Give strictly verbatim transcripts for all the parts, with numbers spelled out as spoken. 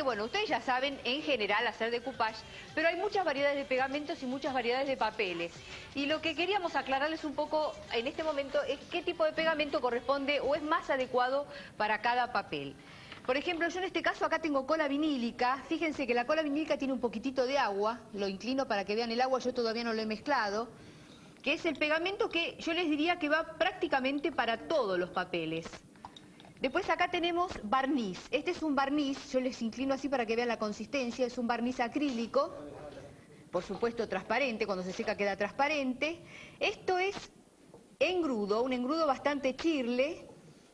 que, bueno, ustedes ya saben en general hacer decoupage, pero hay muchas variedades de pegamentos y muchas variedades de papeles. Y lo que queríamos aclararles un poco en este momento es qué tipo de pegamento corresponde o es más adecuado para cada papel. Por ejemplo, yo en este caso acá tengo cola vinílica. Fíjense que la cola vinílica tiene un poquitito de agua. Lo inclino para que vean el agua, yo todavía no lo he mezclado. Que es el pegamento que yo les diría que va prácticamente para todos los papeles. Después acá tenemos barniz. Este es un barniz, yo les inclino así para que vean la consistencia. Es un barniz acrílico, por supuesto transparente, cuando se seca queda transparente. Esto es engrudo, un engrudo bastante chirle.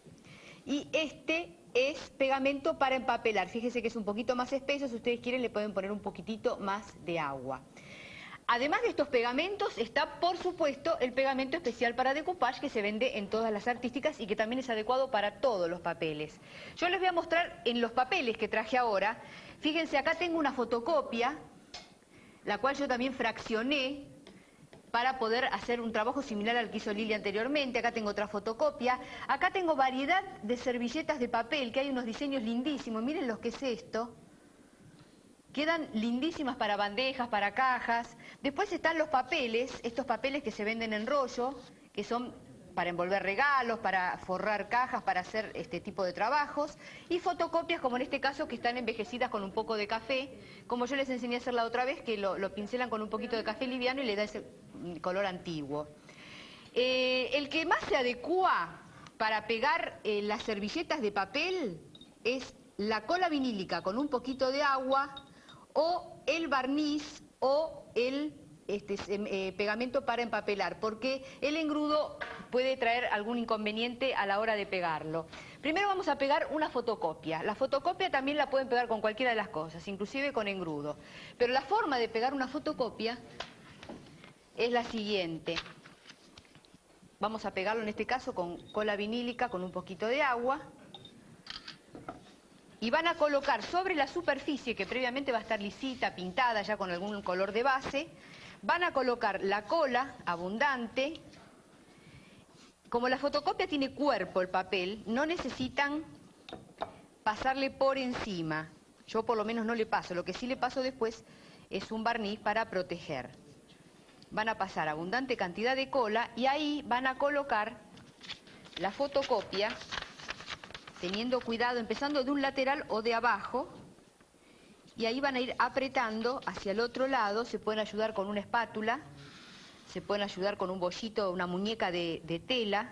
Y este es pegamento para empapelar. Fíjense que es un poquito más espeso, si ustedes quieren le pueden poner un poquitito más de agua. Además de estos pegamentos está, por supuesto, el pegamento especial para decoupage que se vende en todas las artísticas y que también es adecuado para todos los papeles. Yo les voy a mostrar en los papeles que traje ahora. Fíjense, acá tengo una fotocopia, la cual yo también fraccioné para poder hacer un trabajo similar al que hizo Lili anteriormente. Acá tengo otra fotocopia. Acá tengo variedad de servilletas de papel, que hay unos diseños lindísimos. Miren lo que es esto. Quedan lindísimas para bandejas, para cajas. Después están los papeles, estos papeles que se venden en rollo, que son para envolver regalos, para forrar cajas, para hacer este tipo de trabajos. Y fotocopias, como en este caso, que están envejecidas con un poco de café, como yo les enseñé a hacer la otra vez, que lo, lo pincelan con un poquito de café liviano y le da ese color antiguo. Eh, el que más se adecua para pegar eh, las servilletas de papel es la cola vinílica con un poquito de agua, o el barniz o el este, eh, pegamento para empapelar, porque el engrudo puede traer algún inconveniente a la hora de pegarlo. Primero vamos a pegar una fotocopia. La fotocopia también la pueden pegar con cualquiera de las cosas, inclusive con engrudo. Pero la forma de pegar una fotocopia es la siguiente. Vamos a pegarlo en este caso con cola vinílica, con un poquito de agua. Y van a colocar sobre la superficie, que previamente va a estar lisita, pintada ya con algún color de base, van a colocar la cola abundante. Como la fotocopia tiene cuerpo, el papel, no necesitan pasarle por encima. Yo por lo menos no le paso, lo que sí le paso después es un barniz para proteger. Van a pasar abundante cantidad de cola y ahí van a colocar la fotocopia, teniendo cuidado, empezando de un lateral o de abajo, y ahí van a ir apretando hacia el otro lado. Se pueden ayudar con una espátula, se pueden ayudar con un bollito, una muñeca de, de tela,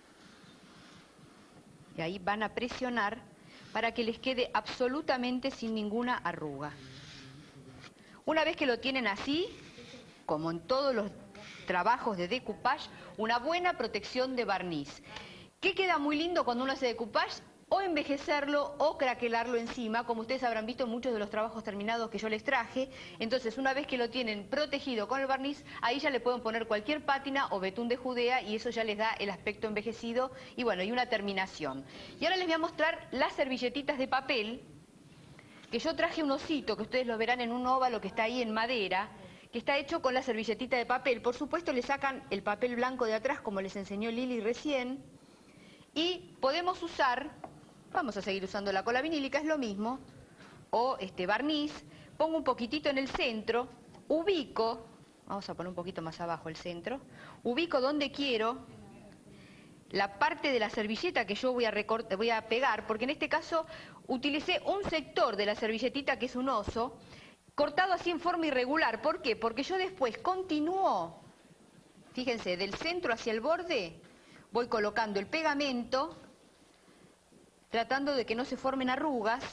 y ahí van a presionar para que les quede absolutamente sin ninguna arruga. Una vez que lo tienen así, como en todos los trabajos de decoupage, una buena protección de barniz. ¿Qué queda muy lindo cuando uno hace decoupage? O envejecerlo o craquelarlo encima, como ustedes habrán visto en muchos de los trabajos terminados que yo les traje. Entonces, una vez que lo tienen protegido con el barniz, ahí ya le pueden poner cualquier pátina o betún de Judea y eso ya les da el aspecto envejecido y bueno, y una terminación. Y ahora les voy a mostrar las servilletitas de papel, que yo traje un osito, que ustedes lo verán en un óvalo que está ahí en madera, que está hecho con la servilletita de papel. Por supuesto, le sacan el papel blanco de atrás, como les enseñó Lili recién, y podemos usar... Vamos a seguir usando la cola vinílica, es lo mismo, o este barniz. Pongo un poquitito en el centro, ubico, vamos a poner un poquito más abajo el centro, ubico donde quiero la parte de la servilleta que yo voy a, recortar, voy a pegar, porque en este caso utilicé un sector de la servilletita que es un oso, cortado así en forma irregular. ¿Por qué? Porque yo después continúo, fíjense, del centro hacia el borde, voy colocando el pegamento, tratando de que no se formen arrugas.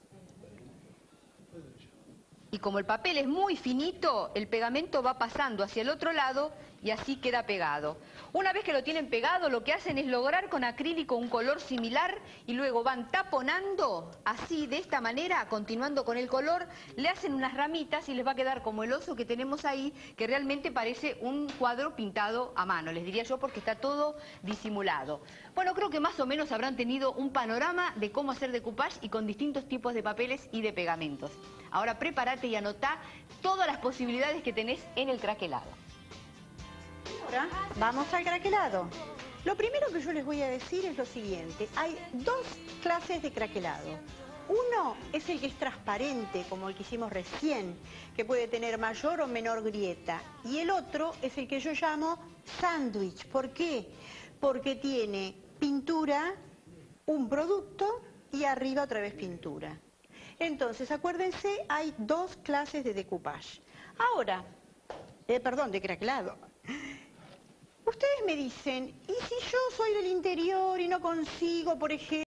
Y como el papel es muy finito, el pegamento va pasando hacia el otro lado y así queda pegado. Una vez que lo tienen pegado, lo que hacen es lograr con acrílico un color similar y luego van taponando así, de esta manera, continuando con el color, le hacen unas ramitas y les va a quedar como el oso que tenemos ahí, que realmente parece un cuadro pintado a mano, les diría yo, porque está todo disimulado. Bueno, creo que más o menos habrán tenido un panorama de cómo hacer decoupage y con distintos tipos de papeles y de pegamentos. Ahora prepárate y anotá todas las posibilidades que tenés en el craquelado. Ahora vamos al craquelado. Lo primero que yo les voy a decir es lo siguiente. Hay dos clases de craquelado. Uno es el que es transparente, como el que hicimos recién, que puede tener mayor o menor grieta. Y el otro es el que yo llamo sándwich. ¿Por qué? Porque tiene pintura, un producto y arriba otra vez pintura. Entonces, acuérdense, hay dos clases de decoupage. Ahora, eh, perdón, de craquelado. Ustedes me dicen, ¿y si yo soy del interior y no consigo, por ejemplo,